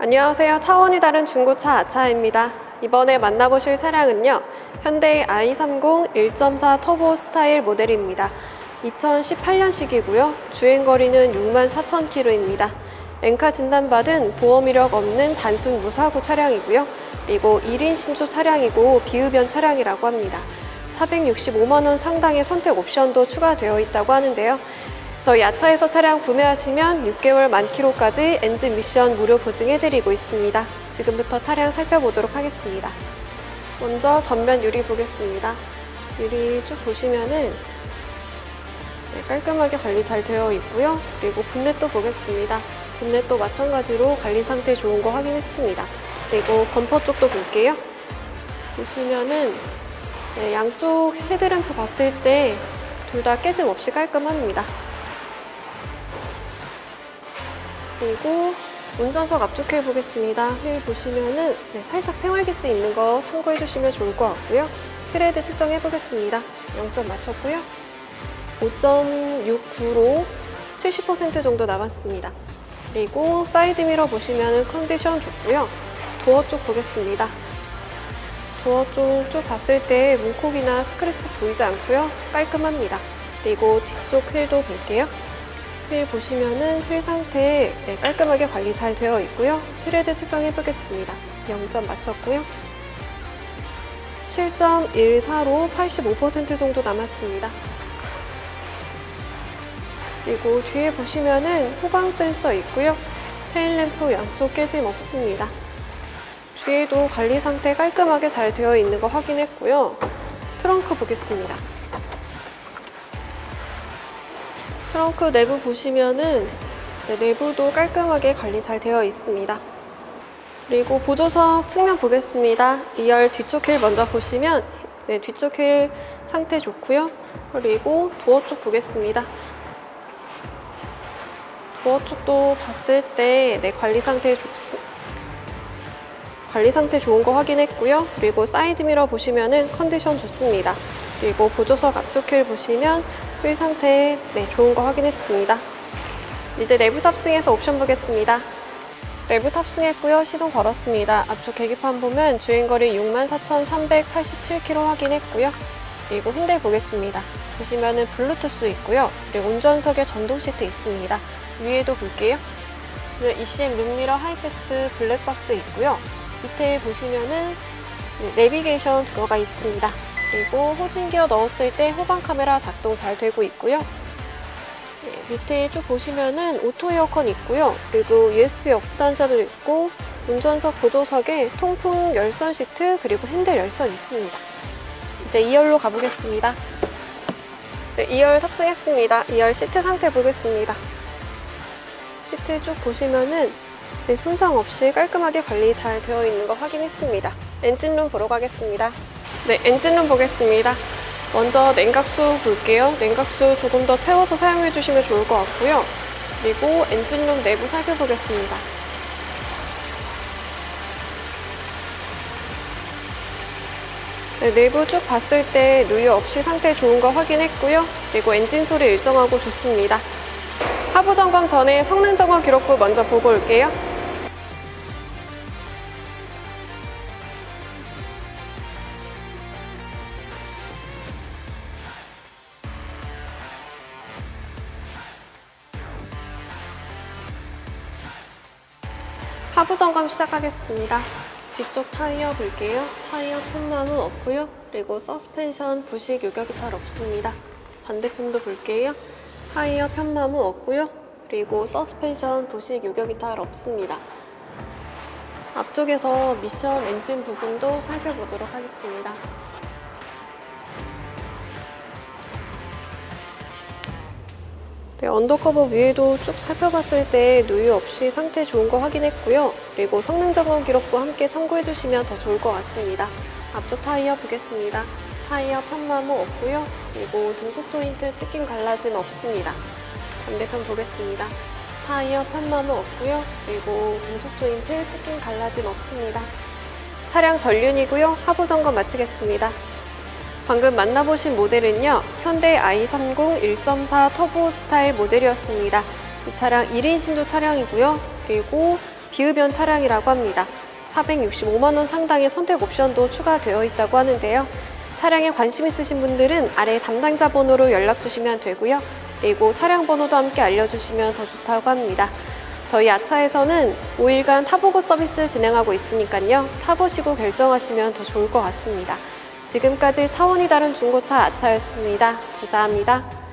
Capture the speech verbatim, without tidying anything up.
안녕하세요. 차원이 다른 중고차 아차입니다. 이번에 만나보실 차량은요, 현대의 아이 삼십 일 점 사 터보 스타일 모델입니다. 이천십팔 년식이고요. 주행거리는 육만 사천 킬로미터입니다. 엔카 진단받은 보험 이력 없는 단순 무사고 차량이고요. 그리고 일 인 신조 차량이고 비흡연 차량이라고 합니다. 사백육십오만 원 상당의 선택 옵션도 추가되어 있다고 하는데요. 저희 아차에서 차량 구매하시면 육 개월 만 킬로까지 엔진 미션 무료 보증해드리고 있습니다. 지금부터 차량 살펴보도록 하겠습니다. 먼저 전면 유리 보겠습니다. 유리 쭉 보시면은 네, 깔끔하게 관리 잘 되어 있고요. 그리고 본넷도 보겠습니다. 본넷도 마찬가지로 관리 상태 좋은 거 확인했습니다. 그리고 범퍼 쪽도 볼게요. 보시면은 네, 양쪽 헤드램프 봤을 때 둘 다 깨짐 없이 깔끔합니다. 그리고 운전석 앞쪽 휠 보겠습니다. 휠 보시면은 네, 살짝 생활기스 있는 거 참고해 주시면 좋을 것 같고요. 트레드 측정해 보겠습니다. 영 점 맞췄고요. 오 점 육구로 칠십 퍼센트 정도 남았습니다. 그리고 사이드 미러 보시면은 컨디션 좋고요. 도어 쪽 보겠습니다. 도어 쪽 쭉 봤을 때 문콕이나 스크래치 보이지 않고요. 깔끔합니다. 그리고 뒤쪽 휠도 볼게요. 휠 보시면은 휠 상태 네, 깔끔하게 관리 잘 되어 있고요. 트레드 측정해 보겠습니다. 영 점 맞췄고요. 칠 점 일사로 팔십오 퍼센트 정도 남았습니다. 그리고 뒤에 보시면은 후방 센서 있고요. 테일램프 양쪽 깨짐 없습니다. 뒤에도 관리 상태 깔끔하게 잘 되어 있는 거 확인했고요. 트렁크 보겠습니다. 트렁크 내부 보시면은 네, 내부도 깔끔하게 관리 잘 되어 있습니다. 그리고 보조석 측면 보겠습니다. 이 열 뒤쪽 휠 먼저 보시면 네, 뒤쪽 휠 상태 좋고요. 그리고 도어 쪽 보겠습니다. 도어 쪽도 봤을 때 네, 관리 상태 좋, 관리 상태 좋은 거 확인했고요. 그리고 사이드 미러 보시면은 컨디션 좋습니다. 그리고 보조석 앞쪽 휠 보시면 휠 상태 네, 좋은 거 확인했습니다. 이제 내부 탑승해서 옵션 보겠습니다. 내부 탑승했고요. 시동 걸었습니다. 앞쪽 계기판 보면 주행거리 육만 사천 삼백팔십칠 킬로미터 확인했고요. 그리고 핸들 보겠습니다. 보시면은 블루투스 있고요. 그리고 운전석에 전동 시트 있습니다. 위에도 볼게요. 보시면 이씨엠 룸미러 하이패스 블랙박스 있고요. 밑에 보시면은 내비게이션 들어가 있습니다. 그리고 후진기어 넣었을 때 후방 카메라 작동 잘 되고 있고요. 네, 밑에 쭉 보시면은 오토 에어컨 있고요. 그리고 유에스비 억스 단자도 있고 운전석 보조석에 통풍 열선 시트 그리고 핸들 열선 있습니다. 이제 이 열로 가보겠습니다. 네, 이 열 탑승했습니다. 이 열 시트 상태 보겠습니다. 시트 쭉 보시면은 네, 손상 없이 깔끔하게 관리 잘 되어 있는 거 확인했습니다. 엔진룸 보러 가겠습니다. 네, 엔진룸 보겠습니다. 먼저 냉각수 볼게요. 냉각수 조금 더 채워서 사용해 주시면 좋을 것 같고요. 그리고 엔진룸 내부 살펴보겠습니다. 네, 내부 쭉 봤을 때 누유 없이 상태 좋은 거 확인했고요. 그리고 엔진 소리 일정하고 좋습니다. 하부 점검 전에 성능 점검 기록부 먼저 보고 올게요. 하부 점검 시작하겠습니다. 뒤쪽 타이어 볼게요. 타이어 편마모 없고요. 그리고 서스펜션 부식 요격 이탈 없습니다. 반대편도 볼게요. 타이어 편마모 없고요. 그리고 서스펜션 부식 요격 이탈 없습니다. 앞쪽에서 미션 엔진 부분도 살펴보도록 하겠습니다. 네, 언더커버 위에도 쭉 살펴봤을 때 누유 없이 상태 좋은 거 확인했고요. 그리고 성능 점검 기록부 함께 참고해 주시면 더 좋을 것 같습니다. 앞쪽 타이어 보겠습니다. 타이어 편마모 없고요. 그리고 등속 조인트 찍힘 갈라짐 없습니다. 반대편 보겠습니다. 타이어 편마모 없고요. 그리고 등속 조인트 찍힘 갈라짐 없습니다. 차량 전륜이고요. 하부 점검 마치겠습니다. 방금 만나보신 모델은요, 현대 아이 삼십 일 점 사 터보 스타일 모델이었습니다. 이 차량 일 인 신조 차량이고요. 그리고 기흡연 차량이라고 합니다. 사백육십오만 원 상당의 선택 옵션도 추가되어 있다고 하는데요. 차량에 관심 있으신 분들은 아래 담당자 번호로 연락 주시면 되고요. 그리고 차량 번호도 함께 알려주시면 더 좋다고 합니다. 저희 아차에서는 오 일간 타보고 서비스 진행하고 있으니까요. 타보시고 결정하시면 더 좋을 것 같습니다. 지금까지 차원이 다른 중고차 아차였습니다. 감사합니다.